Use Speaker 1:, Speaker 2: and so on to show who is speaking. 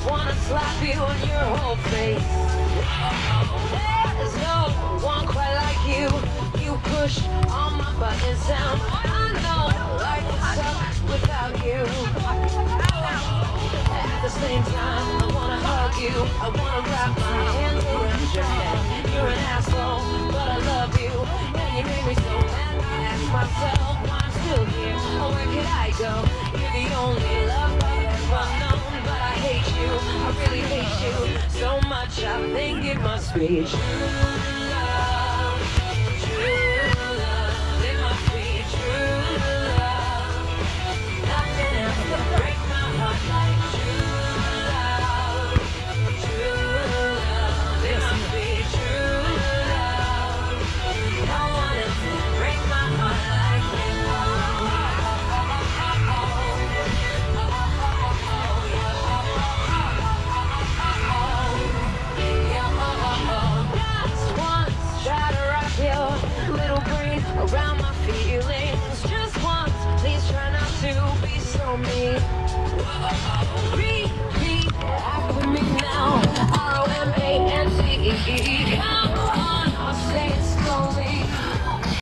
Speaker 1: wanna slap you on your whole face. There's no one quite like you. You push all my buttons down. I know life would suck without you. At the same time, I wanna hug you. I wanna wrap my hands around your head. You're an asshole, but I love you. And you make me so mad. I ask myself why I'm still here. Oh, where could I go? You're the only love I've ever known. But I hate you, I really hate you so much. I think it must be true love, true love. It must be true love. Nothing else can break my heart like true love, true love. It must be true love. No one else can break my heart like you. Just once, try to wrap your little brain around my feelings. Just once, please try not to be so mean. Repeat after me now.